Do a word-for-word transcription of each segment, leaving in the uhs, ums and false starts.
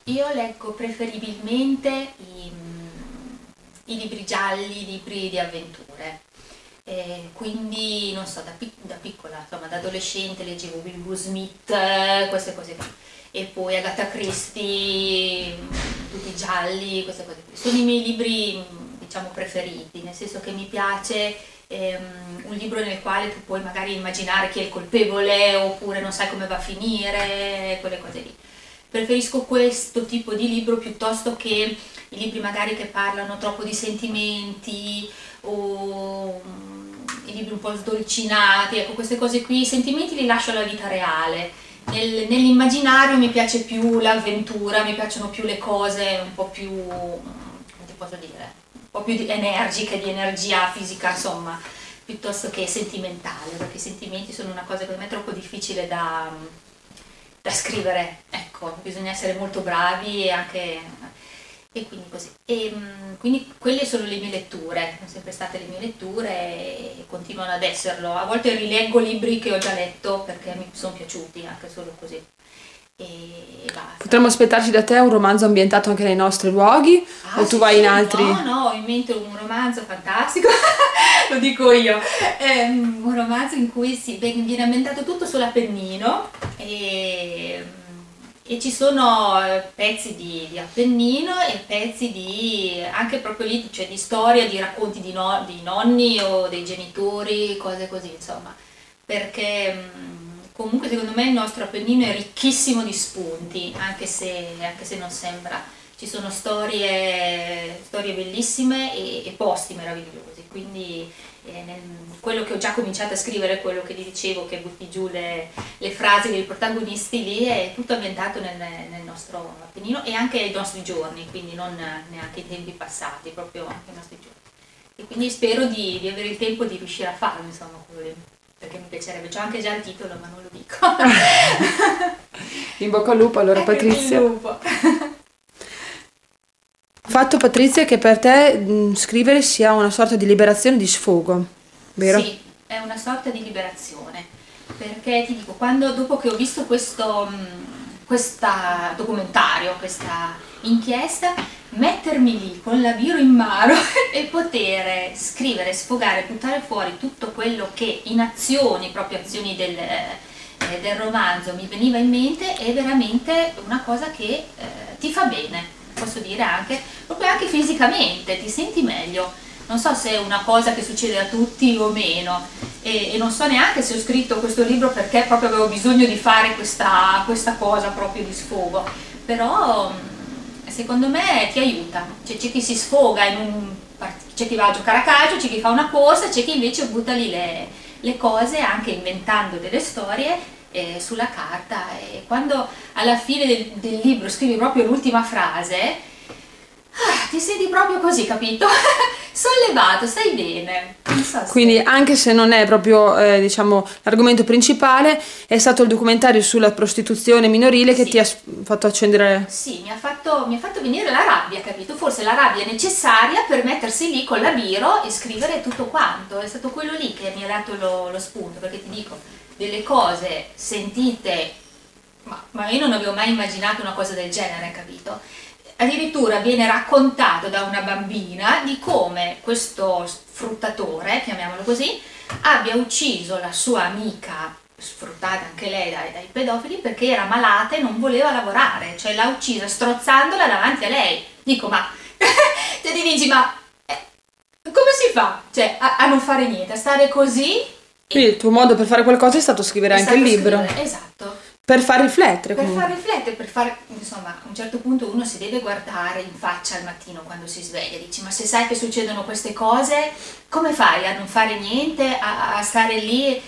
Io leggo preferibilmente i, i libri gialli, i libri di avventure. Eh, quindi, non so, da, pic- da piccola, insomma, da adolescente leggevo Wilbur Smith, eh, queste cose qui. E poi Agatha Christie, tutti gialli, queste cose qui. Sono i miei libri, diciamo, preferiti, nel senso che mi piace ehm, un libro nel quale tu puoi magari immaginare chi è il colpevole oppure non sai come va a finire, quelle cose lì. Preferisco questo tipo di libro piuttosto che i libri magari che parlano troppo di sentimenti o mm, i libri un po' sdolcinati, ecco queste cose qui, i sentimenti li lascio alla vita reale. Nel- nell'immaginario mi piace più l'avventura, mi piacciono più le cose un po' più, mm, come ti posso dire, un po' più di- energiche, di energia fisica, insomma, piuttosto che sentimentale, perché i sentimenti sono una cosa che per me è troppo difficile da, da scrivere, ecco, bisogna essere molto bravi e anche... E quindi così. E, mm, quindi quelle sono le mie letture, sono sempre state le mie letture e continuano ad esserlo. A volte rileggo libri che ho già letto perché mi sono piaciuti, anche solo così. E, e basta. Potremmo aspettarci da te un romanzo ambientato anche nei nostri luoghi Ah, o tu sì, vai sì, in altri? no, no, ho in mente un romanzo fantastico, lo dico io, Ehm, un romanzo in cui si, viene ambientato tutto sull'Appennino e, e ci sono eh, pezzi di, di Appennino e pezzi di, anche proprio lì, cioè di storia, di racconti di, no- di nonni o dei genitori, cose così, insomma, perché mh, comunque secondo me il nostro Appennino è ricchissimo di spunti, anche se, anche se non sembra. Ci sono storie, storie bellissime e, e posti meravigliosi, quindi eh, nel- quello che ho già cominciato a scrivere, quello che vi dicevo, che butti giù le, le frasi dei protagonisti lì, è tutto ambientato nel, nel nostro Appennino e anche ai nostri giorni, quindi non neanche i tempi passati, proprio anche ai nostri giorni. E quindi spero di, di avere il tempo di riuscire a farlo, insomma, quello lì, perché mi piacerebbe, c'ho anche già il titolo, ma non lo dico. In bocca al lupo allora, Ecco il Patrizia. lupo. Fatto, Patrizia, che per te mh, scrivere sia una sorta di liberazione, di sfogo, vero? Sì, è una sorta di liberazione, perché ti dico, quando dopo che ho visto questo mh, questa documentario, questa inchiesta, mettermi lì con la biro in mano e poter scrivere, sfogare, buttare fuori tutto quello che in azioni, proprio azioni del, eh, del romanzo mi veniva in mente, è veramente una cosa che eh, ti fa bene, posso dire anche, proprio anche fisicamente, ti senti meglio. Non so se è una cosa che succede a tutti o meno e, e non so neanche se ho scritto questo libro perché proprio avevo bisogno di fare questa, questa cosa proprio di sfogo, però mh, secondo me ti aiuta, cioè, c'è chi si sfoga, in un, part- c'è chi va a giocare a calcio, c'è chi fa una corsa, c'è chi invece butta lì le, le cose anche inventando delle storie eh, sulla carta e quando alla fine del, del libro scrivi proprio l'ultima frase, ah, ti senti proprio così, capito? Sollevato, stai bene. Non so se... Quindi anche se non è proprio eh, diciamo l'argomento principale, è stato il documentario sulla prostituzione minorile che Sì. ti ha s- fatto accendere. Sì, mi ha fatto, mi ha fatto venire la rabbia, capito? Forse la rabbia è necessaria per mettersi lì con la biro e scrivere tutto quanto. È stato quello lì che mi ha dato lo, lo spunto, perché ti dico, delle cose sentite, ma, ma io non avevo mai immaginato una cosa del genere, capito? Addirittura viene raccontato da una bambina di come questo sfruttatore, chiamiamolo così, abbia ucciso la sua amica, sfruttata anche lei dai, dai pedofili, perché era malata e non voleva lavorare, cioè l'ha uccisa strozzandola davanti a lei. Dico, ma cioè ti dici, ma eh, come si fa? Cioè, a, a non fare niente, a stare così. Quindi il tuo modo per fare qualcosa è stato scrivere È anche il stato libro. scrivere, esatto. Per far riflettere Per comunque. far riflettere, per fare, insomma, a un certo punto uno si deve guardare in faccia al mattino quando si sveglia, dici, ma se sai che succedono queste cose, come fai a non fare niente, a, a stare lì?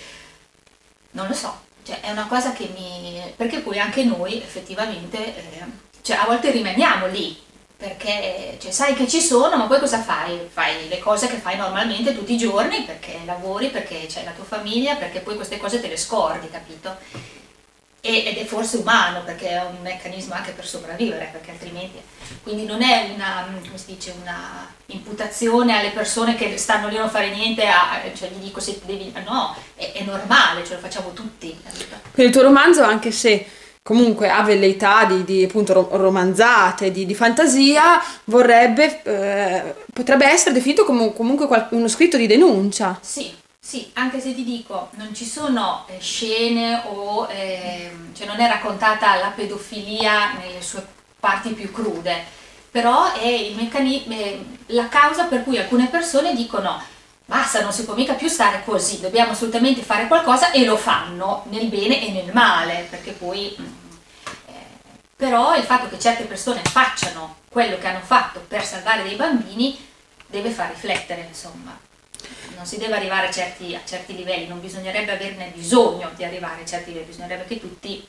Non lo so, cioè è una cosa che mi... perché poi anche noi effettivamente, eh, cioè a volte rimaniamo lì, perché cioè, sai che ci sono, ma poi cosa fai? Fai le cose che fai normalmente tutti i giorni, perché lavori, perché c'è la tua famiglia, perché poi queste cose te le scordi, capito? E- ed è forse umano perché è un meccanismo anche per sopravvivere, perché altrimenti quindi non è una, come si dice, una imputazione alle persone che stanno lì a non fare niente, a, cioè gli dico se devi, no, è, è normale, ce lo facciamo tutti, capito? Quindi il tuo romanzo, anche se comunque ha velleità di, di appunto ro- romanzate, di, di fantasia, vorrebbe, eh, potrebbe essere definito come comunque qual- uno scritto di denuncia. Sì, sì, anche se ti dico, non ci sono eh, scene o ehm, cioè non è raccontata la pedofilia nelle sue parti più crude, però è il meccanismo, la causa per cui alcune persone dicono basta, non si può mica più stare così, dobbiamo assolutamente fare qualcosa, e lo fanno nel bene e nel male, perché poi mm, eh, però il fatto che certe persone facciano quello che hanno fatto per salvare dei bambini deve far riflettere, insomma. Non si deve arrivare a certi, a certi livelli, non bisognerebbe averne bisogno di arrivare a certi livelli, bisognerebbe che tutti,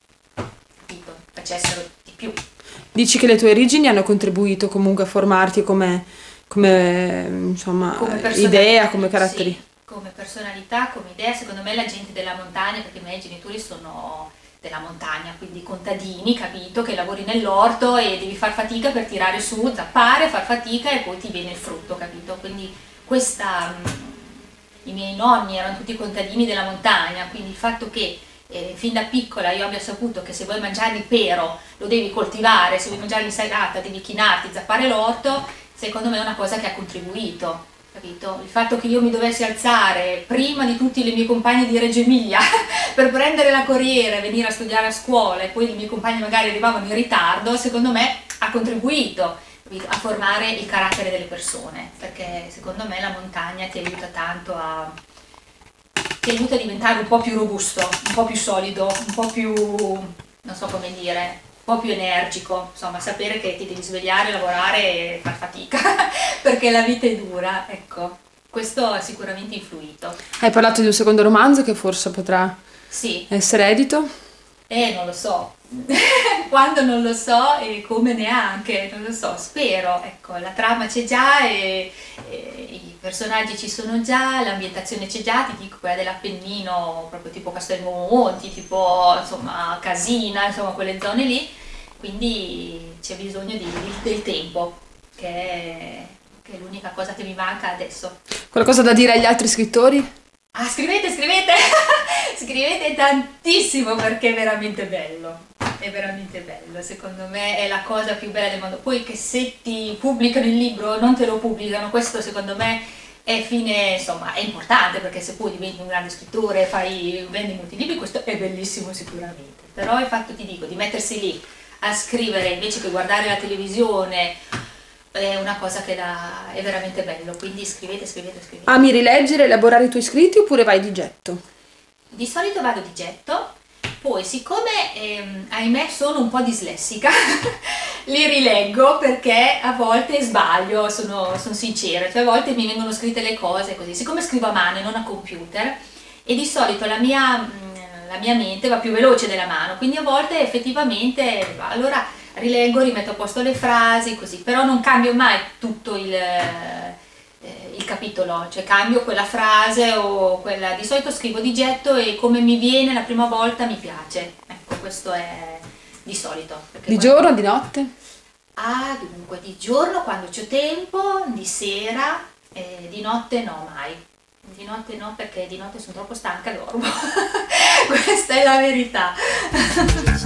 capito, facessero di più. Dici che le tue origini hanno contribuito comunque a formarti come, come, insomma, Come personalità, idea, come caratteri. sì, come personalità, come idea. Secondo me la gente della montagna, perché i miei genitori sono della montagna, quindi contadini, capito, che lavori nell'orto e devi far fatica per tirare su, zappare, far fatica e poi ti viene il frutto, capito? Quindi questa, i miei nonni erano tutti contadini della montagna, quindi il fatto che eh, fin da piccola io abbia saputo che se vuoi mangiare il pero lo devi coltivare, se vuoi mangiare l'insalata devi chinarti, zappare l'orto, secondo me è una cosa che ha contribuito, capito? Il fatto che io mi dovessi alzare prima di tutti le mie compagne di Reggio Emilia per prendere la corriera e venire a studiare a scuola, e poi i miei compagni magari arrivavano in ritardo, secondo me ha contribuito a formare il carattere delle persone, perché secondo me la montagna ti aiuta tanto a ti aiuta a diventare un po' più robusto, un po' più solido, un po' più, non so come dire, un po' più energico, insomma, sapere che ti devi svegliare, lavorare e far fatica, perché la vita è dura, ecco, questo ha sicuramente influito. Hai parlato di un secondo romanzo che forse potrà Sì. essere edito? Eh, non lo so, quando non lo so e come neanche, non lo so, spero, ecco, la trama c'è già e, e i personaggi ci sono già, l'ambientazione c'è già, ti dico quella dell'Appennino, proprio tipo Castelnuovo Monti, tipo insomma Casina, insomma quelle zone lì, quindi c'è bisogno di, di- del tempo, che è, che è l'unica cosa che mi manca adesso. Qualcosa da dire agli altri scrittori? Ah, scrivete, scrivete, scrivete tantissimo perché è veramente bello, è veramente bello, secondo me è la cosa più bella del mondo. Poi che se ti pubblicano il libro o non te lo pubblicano, questo secondo me è fine, insomma, è importante, perché se poi diventi un grande scrittore, fai, vendi molti libri, questo è bellissimo sicuramente. Però il fatto, ti dico, di mettersi lì a scrivere invece che guardare la televisione è una cosa che la, è veramente bello, quindi scrivete, scrivete, scrivete. Ami rileggere, elaborare i tuoi scritti oppure vai di getto? Di solito vado di getto, poi siccome ehm, ahimè sono un po' dislessica, li rileggo perché a volte sbaglio, sono, sono sincera, cioè a volte mi vengono scritte le cose così, siccome scrivo a mano e non a computer, e di solito la mia, mh, la mia mente va più veloce della mano, quindi a volte effettivamente, allora rileggo, rimetto a posto le frasi, così, però non cambio mai tutto il, eh, il capitolo, cioè cambio quella frase o quella, di solito scrivo di getto e come mi viene la prima volta mi piace, ecco, questo è di solito. Di quando... giorno, di notte? Ah, dunque, di giorno quando c'ho tempo, di sera, eh, di notte no mai. Di notte no, perché di notte sono troppo stanca e dormo. Questa è la verità.